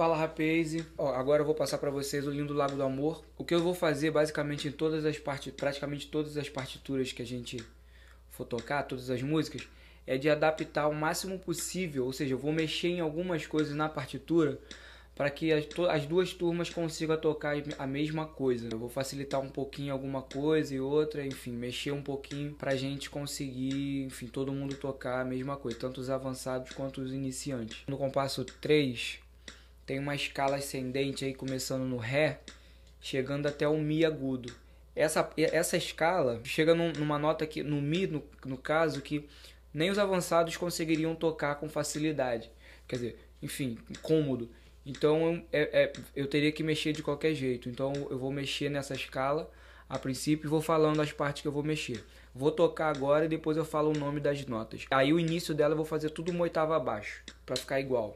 Fala, rapaz. Ó, agora eu vou passar para vocês o Lindo Lago do Amor. O que eu vou fazer basicamente em todas as praticamente todas as partituras que a gente for tocar, todas as músicas, é de adaptar o máximo possível, ou seja, eu vou mexer em algumas coisas na partitura para que as duas turmas consigam tocar a mesma coisa. Eu vou facilitar um pouquinho alguma coisa e outra, enfim, mexer um pouquinho pra gente conseguir, enfim, todo mundo tocar a mesma coisa, tanto os avançados quanto os iniciantes. No compasso 3, tem uma escala ascendente aí começando no Ré, chegando até o Mi agudo. Essa escala chega numa nota que, no Mi, no caso, que nem os avançados conseguiriam tocar com facilidade. Quer dizer, enfim, cômodo. Então eu teria que mexer de qualquer jeito. Então eu vou mexer nessa escala a princípio e vou falando as partes que eu vou mexer. Vou tocar agora e depois eu falo o nome das notas. Aí o início dela eu vou fazer tudo uma oitava abaixo, para ficar igual.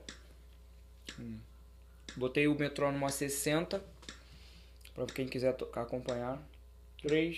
Botei o metrônomo a 60, para quem quiser tocar, acompanhar. 3.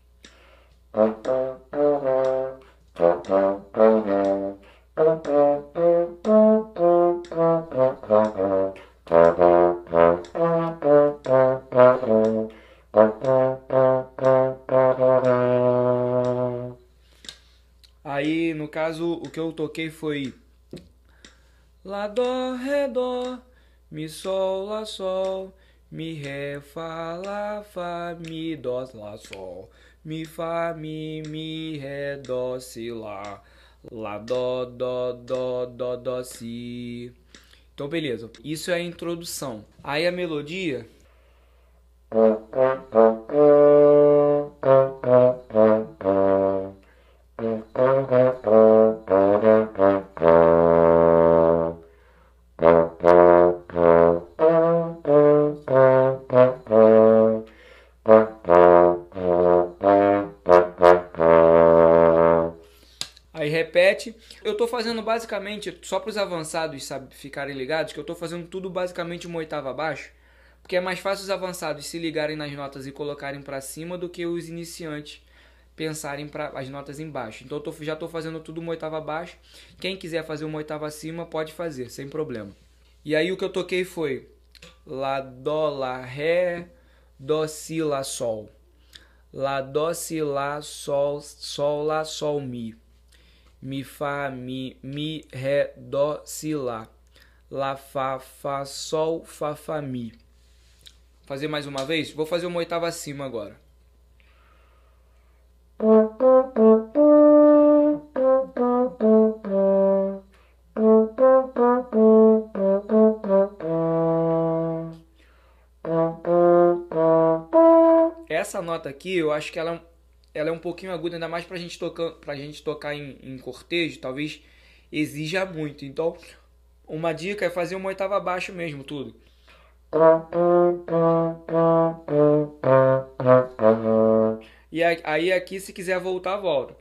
Aí, no caso, o que eu toquei foi Lá, Dó, Ré, Dó, Mi, Sol, Lá, Sol, Mi, Ré, Fá, Lá, Fá, Mi, Dó, Lá, Sol, Mi, Fá, Mi, Ré, Dó, Si, Lá, Lá, Dó, Dó, Dó, Dó, Dó, Si. Então, beleza. Isso é a introdução. Aí a melodia... Aí repete. Eu tô fazendo basicamente, só para os avançados ficarem ligados, que eu tô fazendo tudo basicamente uma oitava abaixo, porque é mais fácil os avançados se ligarem nas notas e colocarem para cima do que os iniciantes pensarem para as notas embaixo. Então eu já tô fazendo tudo uma oitava abaixo. Quem quiser fazer uma oitava acima pode fazer, sem problema. E aí o que eu toquei foi Lá, Dó, Lá, Ré, Dó, Si, Lá, Sol. Lá, Dó, Si, Lá, Sol, Sol, Lá, Sol, Mi. Mi, Fá, Mi, Ré, Dó, Si, Lá. Lá, Fá, Fá, Sol, Fá, Fá, Mi. Fazer mais uma vez? Vou fazer uma oitava acima agora. Essa nota aqui, eu acho que ela é um pouquinho aguda, ainda mais pra gente tocar em cortejo, talvez exija muito. Então, uma dica é fazer uma oitava abaixo mesmo, tudo. E aí aqui, se quiser voltar, volta.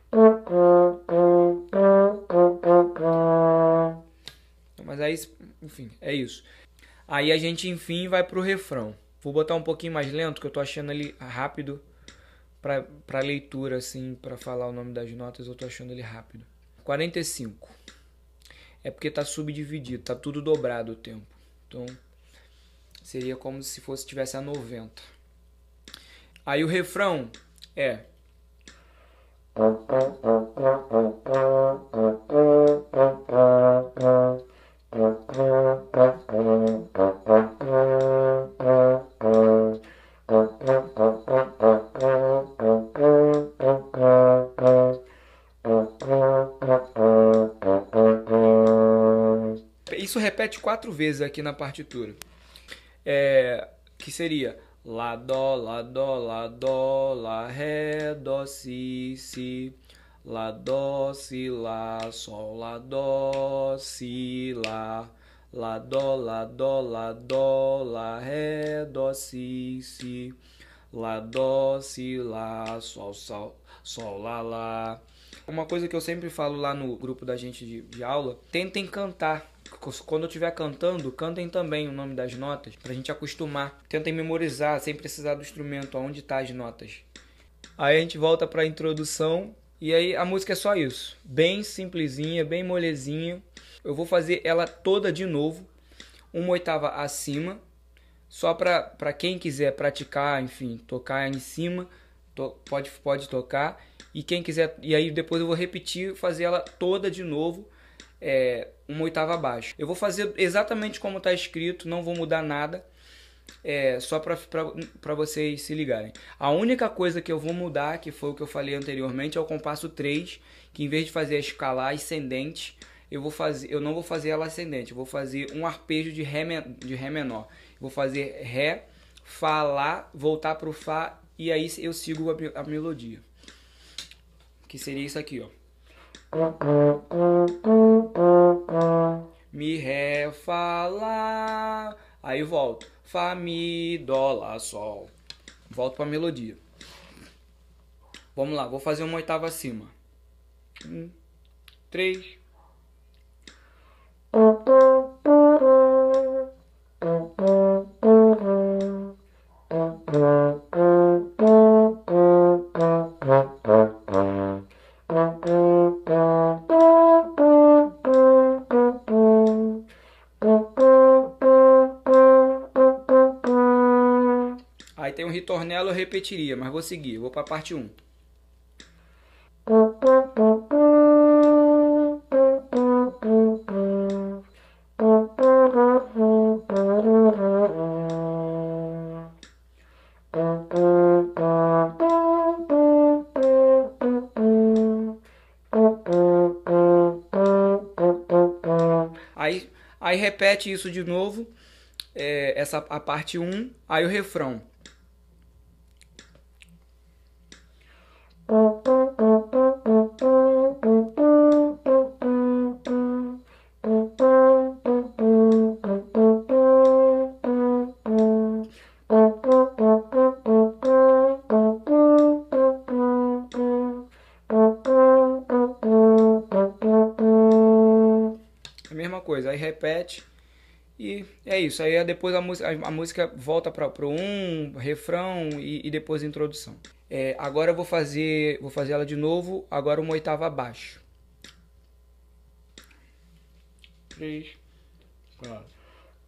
Mas aí, enfim, é isso. Aí a gente, enfim, vai pro refrão. Vou botar um pouquinho mais lento, que eu tô achando ele rápido pra leitura, assim, pra falar o nome das notas, eu tô achando ele rápido. 45. É porque tá subdividido, tá tudo dobrado o tempo. Então, seria como se tivesse a 90. Aí o refrão é... Isso repete 4 vezes aqui na partitura. Que seria Lá, Dó, Lá, Dó, Lá, Dó, Lá, Ré, Dó, Si, Si. Lá, Dó, Si, Lá, Sol, Lá, Dó, Si, Lá. Lá, Dó, Lá, Dó, Lá, Dó, Lá, Ré, Dó, Si, Si. Lá, Dó, Si, Lá, Sol, Sol, Sol, Lá, Lá. Uma coisa que eu sempre falo lá no grupo da gente de aula, tentem cantar. Quando eu estiver cantando, cantem também o nome das notas, pra gente acostumar. Tentem memorizar, sem precisar do instrumento, aonde tá as notas. Aí a gente volta pra introdução, e aí a música é só isso. Bem simplesinha, bem molezinha. Eu vou fazer ela toda de novo. uma oitava acima, só para quem quiser praticar, enfim, tocar em cima, pode tocar. E quem quiser, e aí depois eu vou repetir, fazer ela toda de novo, uma oitava abaixo. Eu vou fazer exatamente como está escrito, não vou mudar nada, só para vocês se ligarem. A única coisa que eu vou mudar, que foi o que eu falei anteriormente, é o compasso 3, que em vez de fazer a escala ascendente, eu não vou fazer ela ascendente, eu vou fazer um arpejo de ré menor. Vou fazer ré, fá, lá, voltar para o fá, e aí eu sigo a melodia. Que seria isso aqui, ó. Mi, ré, fá, lá. Aí volto. Fá, mi, dó, lá, sol. Volto para a melodia. Vamos lá, vou fazer uma oitava acima. 1, 3. Aí tem um ritornelo, eu repetiria, mas vou seguir. Vou para a parte 1. Aí repete isso de novo, a parte 1, aí o refrão. A mesma coisa, aí repete e é isso. Aí depois a música volta para o refrão e depois a introdução. Agora eu vou fazer ela de novo, agora uma oitava abaixo. 3, 4.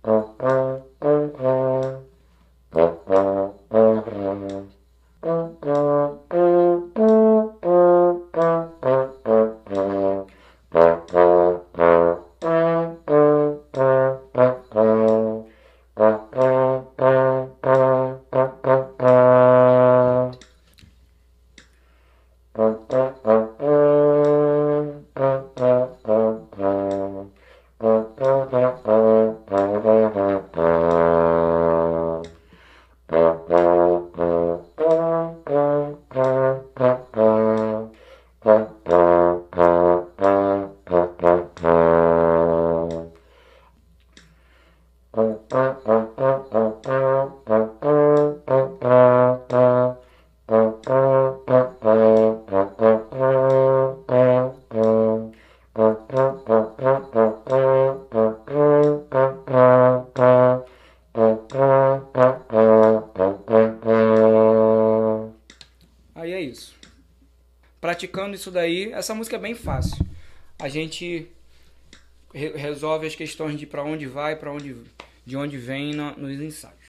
Aí é isso. Praticando isso daí, essa música é bem fácil. A gente resolve as questões de para onde vai, de onde vem nos ensaios.